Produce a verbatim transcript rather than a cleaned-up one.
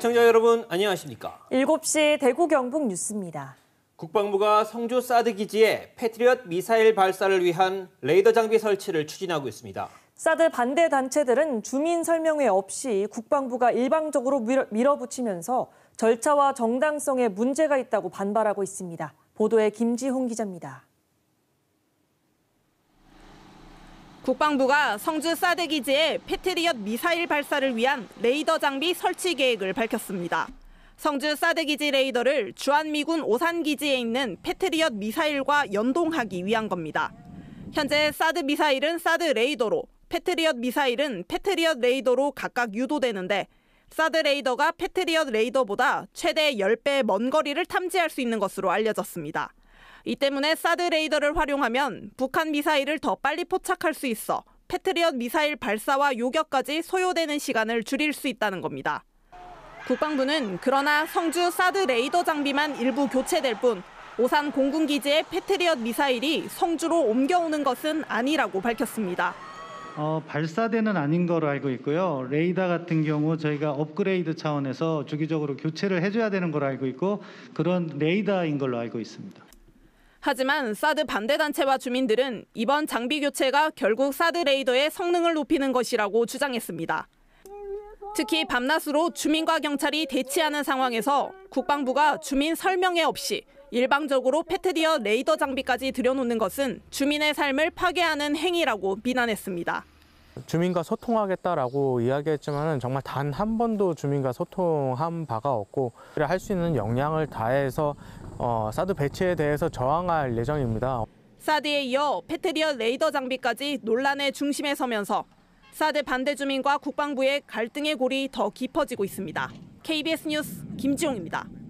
시청자 여러분 안녕하십니까? 일곱 시 대구 경북 뉴스입니다. 국방부가 성주 사드 기지에 패트리엇 미사일 발사를 위한 레이더 장비 설치를 추진하고 있습니다. 사드 반대 단체들은 주민 설명회 없이 국방부가 일방적으로 밀어, 밀어붙이면서 절차와 정당성에 문제가 있다고 반발하고 있습니다. 보도에 김지훈 기자입니다. 국방부가 성주 사드 기지에 패트리엇 미사일 발사를 위한 레이더 장비 설치 계획을 밝혔습니다. 성주 사드 기지 레이더를 주한미군 오산 기지에 있는 패트리엇 미사일과 연동하기 위한 겁니다. 현재 사드 미사일은 사드 레이더로, 패트리엇 미사일은 패트리엇 레이더로 각각 유도되는데 사드 레이더가 패트리엇 레이더보다 최대 십 배 먼 거리를 탐지할 수 있는 것으로 알려졌습니다. 이 때문에 사드 레이더를 활용하면 북한 미사일을 더 빨리 포착할 수 있어 패트리엇 미사일 발사와 요격까지 소요되는 시간을 줄일 수 있다는 겁니다. 국방부는 그러나 성주 사드 레이더 장비만 일부 교체될 뿐 오산 공군기지의 패트리엇 미사일이 성주로 옮겨오는 것은 아니라고 밝혔습니다. 어, 발사대는 아닌 거로 알고 있고요. 레이더 같은 경우 저희가 업그레이드 차원에서 주기적으로 교체를 해줘야 되는 걸로 알고 있고 그런 레이더인 걸로 알고 있습니다. 하지만 사드 반대 단체와 주민들은 이번 장비 교체가 결국 사드 레이더의 성능을 높이는 것이라고 주장했습니다. 특히 밤낮으로 주민과 경찰이 대치하는 상황에서 국방부가 주민 설명회 없이 일방적으로 패트리엇 레이더 장비까지 들여놓는 것은 주민의 삶을 파괴하는 행위라고 비난했습니다. 주민과 소통하겠다라고 이야기했지만 정말 단 한 번도 주민과 소통한 바가 없고 할 수 있는 역량을 다해서 어, 사드 배치에 대해서 저항할 예정입니다. 사드에 이어 패트리엇 레이더 장비까지 논란의 중심에 서면서 사드 반대 주민과 국방부의 갈등의 골이 더 깊어지고 있습니다. 케이비에스 뉴스 김지용입니다.